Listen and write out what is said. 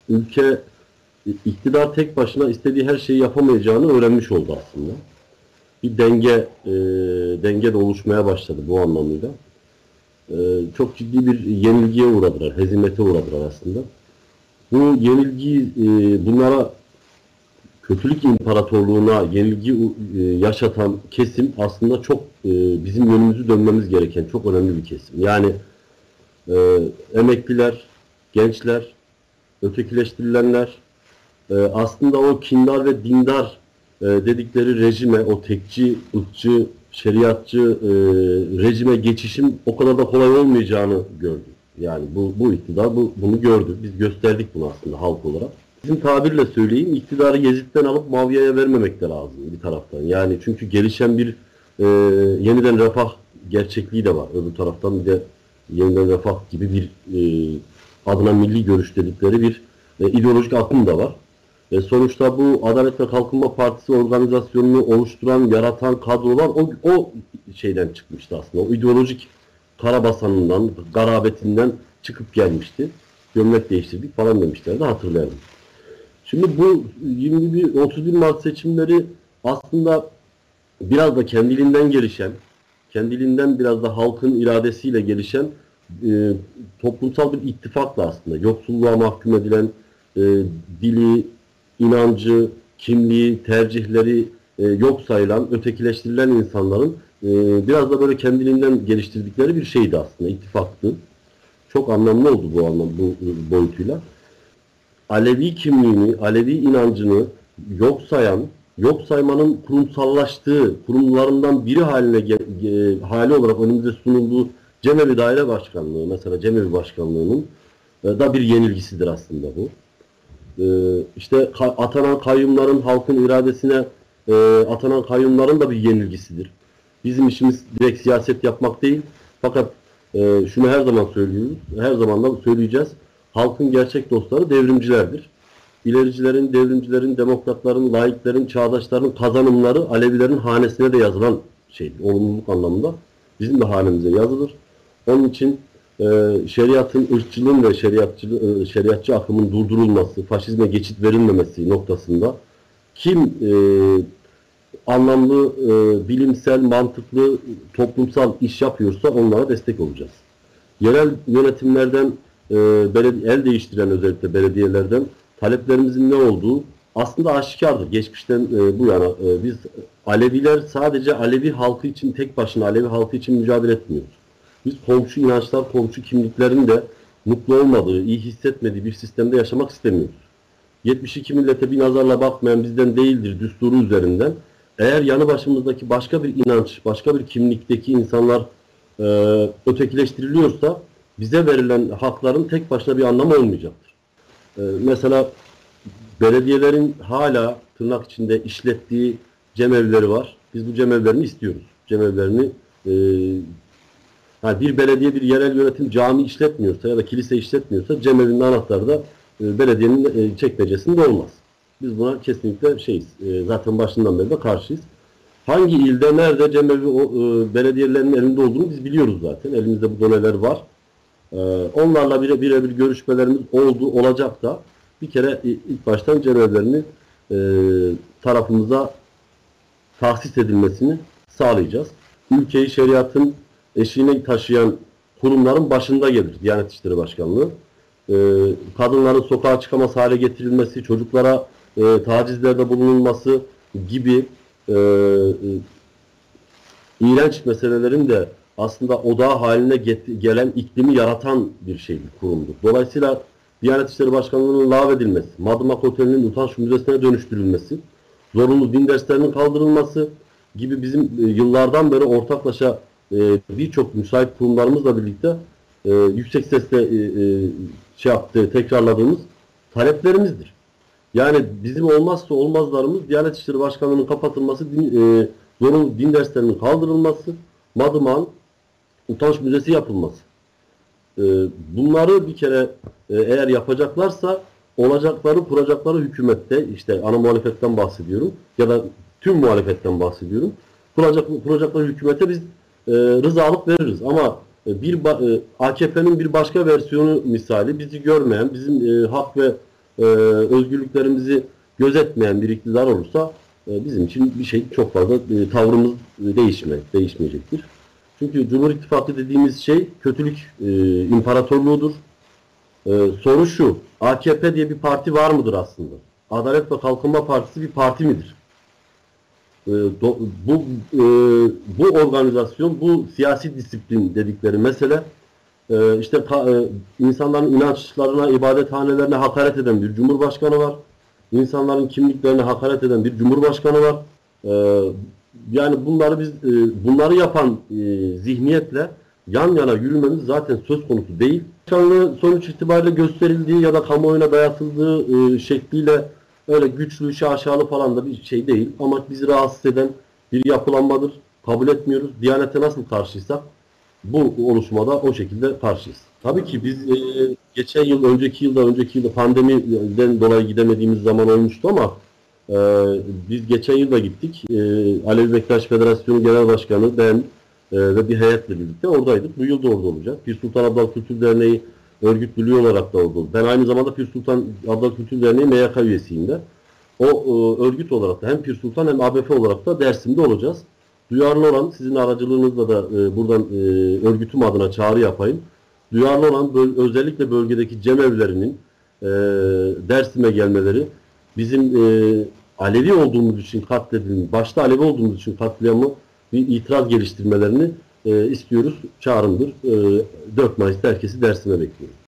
ülke iktidar tek başına istediği her şeyi yapamayacağını öğrenmiş oldu aslında. Bir denge de oluşmaya başladı bu anlamıyla. Çok ciddi bir yenilgiye uğradılar, hezimete uğradılar aslında. Bu yenilgiyi bunlara kötülük imparatorluğuna yenilgi yaşatan kesim aslında çok bizim yönümüzü dönmemiz gereken çok önemli bir kesim. Yani emekliler, gençler, ötekileştirilenler, aslında o kindar ve dindar dedikleri rejime, o tekçi, ırkçı, şeriatçı rejime geçişin o kadar da kolay olmayacağını gördü. Yani bu iktidar bunu gördü. Biz gösterdik bunu aslında halk olarak. Bizim tabirle söyleyeyim, iktidarı Yezid'den alıp Muaviye'ye vermemek de lazım bir taraftan. Yani çünkü gelişen bir yeniden refah gerçekliği de var. Öbür taraftan bir de yeniden refah gibi bir adına milli görüş dedikleri bir ideolojik akım da var. Sonuçta bu Adalet ve Kalkınma Partisi organizasyonunu oluşturan, yaratan kadrolar o şeyden çıkmıştı aslında. O ideolojik karabasanından, garabetinden çıkıp gelmişti. Gömlek değiştirdik falan demişlerdi, hatırlayalım. Şimdi bu 31 Mart seçimleri aslında biraz da kendiliğinden gelişen, kendiliğinden biraz da halkın iradesiyle gelişen toplumsal bir ittifakla aslında yoksulluğa mahkum edilen, dili, inancı, kimliği, tercihleri yok sayılan, ötekileştirilen insanların biraz da böyle kendiliğinden geliştirdikleri bir şeydi aslında, ittifaktı. Çok anlamlı oldu bu boyutuyla. Alevi kimliğini, Alevi inancını yok sayan, yok saymanın kurumsallaştığı, kurumlarından biri hali olarak önümüze sunulduğu Cemevi Daire Başkanlığı, mesela Cemevi Başkanlığı'nın da bir yenilgisidir aslında bu. İşte atanan kayyumların halkın iradesine atanan kayyumların da bir yenilgisidir. Bizim işimiz direkt siyaset yapmak değil. Fakat şunu her zaman söylüyoruz, her zaman da söyleyeceğiz. Halkın gerçek dostları devrimcilerdir. İlericilerin, devrimcilerin, demokratların, laiklerin, çağdaşların kazanımları Alevilerin hanesine de yazılan şeydir. Olumluluk anlamında bizim de hanemize yazılır. Onun için şeriatın, ırkçılığın ve şeriatçı akımın durdurulması, faşizme geçit verilmemesi noktasında kim anlamlı, bilimsel, mantıklı, toplumsal iş yapıyorsa onlara destek olacağız. Yerel yönetimlerden, el değiştiren özellikle belediyelerden taleplerimizin ne olduğu aslında aşikardır. Geçmişten bu yana biz Aleviler sadece Alevi halkı için, tek başına Alevi halkı için mücadele etmiyoruz. Biz komşu inançlar, komşu kimliklerin de mutlu olmadığı, iyi hissetmediği bir sistemde yaşamak istemiyoruz. 72 millete bir nazarla bakmayan bizden değildir düsturu üzerinden. Eğer yanı başımızdaki başka bir inanç, başka bir kimlikteki insanlar ötekileştiriliyorsa bize verilen hakların tek başına bir anlamı olmayacaktır. Mesela belediyelerin hala tırnak içinde işlettiği cemevleri var. Biz bu cemevlerini istiyoruz. Cemevlerini yani bir belediye, bir yerel yönetim cami işletmiyorsa ya da kilise işletmiyorsa cemevinin anahtarı da belediyenin çekmecesinde olmaz. Biz buna kesinlikle zaten başından beri de karşıyız. Hangi ilde, nerede cemevi belediyelerin elinde olduğunu biz biliyoruz zaten. Elimizde bu doneler var. Onlarla birebir görüşmelerimiz olacak da bir kere ilk baştan cemevlerini tarafımıza tahsis edilmesini sağlayacağız. Ülkeyi şeriatın eşiğine taşıyan kurumların başında gelir Diyanet İşleri Başkanlığı. Kadınların sokağa çıkamaz hale getirilmesi, çocuklara tacizlerde bulunulması gibi iğrenç meselelerin de aslında odağı haline gelen iklimi yaratan bir şeydir, kurumdur. Dolayısıyla Diyanet İşleri Başkanlığı'nın lağvedilmesi, Madımak Oteli'nin utanç müzesine dönüştürülmesi, zorunlu din derslerinin kaldırılması gibi bizim yıllardan beri ortaklaşa birçok müsait kurumlarımızla birlikte yüksek sesle tekrarladığımız taleplerimizdir. Yani bizim olmazsa olmazlarımız Diyanet İşleri Başkanlığı'nın kapatılması, zorunlu din derslerinin kaldırılması, Madımak'ın utanç müzesi yapılması. Bunları bir kere eğer yapacaklarsa olacakları, kuracakları hükümette, işte ana muhalefetten bahsediyorum ya da tüm muhalefetten bahsediyorum. Kuracakları hükümete biz rızalık veririz ama AKP'nin bir başka versiyonu misali bizi görmeyen, bizim hak ve özgürlüklerimizi gözetmeyen bir iktidar olursa bizim için bir şey çok fazla tavrımız değişmeyecektir. Çünkü Cumhur İttifakı dediğimiz şey kötülük imparatorluğudur. Soru şu, AKP diye bir parti var mıdır aslında? Adalet ve Kalkınma Partisi bir parti midir? Bu bu organizasyon, bu siyasi disiplin dedikleri mesele işte insanların inançlarına, ibadethanelerine hakaret eden bir cumhurbaşkanı var. İnsanların kimliklerine hakaret eden bir cumhurbaşkanı var. Yani bunları yapan zihniyetle yan yana yürümemiz zaten söz konusu değil. Başkanlığı sonuç itibariyle gösterildiği ya da kamuoyuna dayatıldığı şekliyle öyle güçlü, şaşalı falan da bir şey değil. Ama bizi rahatsız eden bir yapılanmadır. Kabul etmiyoruz. Diyanete nasıl karşıysak bu oluşmada o şekilde karşıyız. Tabii ki biz geçen yıl, önceki yılda pandemiden dolayı gidemediğimiz zaman olmuştu ama biz geçen yılda gittik. Alevi Bektaş Federasyonu Genel Başkanı, ben ve bir heyetle birlikte oradaydık. Bu yıl da orada olacak. Pir Sultan Abdal Kültür Derneği örgüt müdürü olarak da orada oldu. Ben aynı zamanda Pir Sultan Abdal Kültür Derneği MYK üyesiyim de. O örgüt olarak da hem Pir Sultan hem ABF olarak da Dersim'de olacağız. Duyarlı olan, sizin aracılığınızla da buradan örgütüm adına çağrı yapayım. Duyarlı olan özellikle bölgedeki cemevlerinin Dersim'e gelmeleri, bizim Alevi olduğumuz için katledilmiş, başta Alevi olduğumuz için katliamı bir itiraz geliştirmelerini istiyoruz. Çağrımdır. 4 Mayıs'ta herkesi Dersim'e bekliyoruz.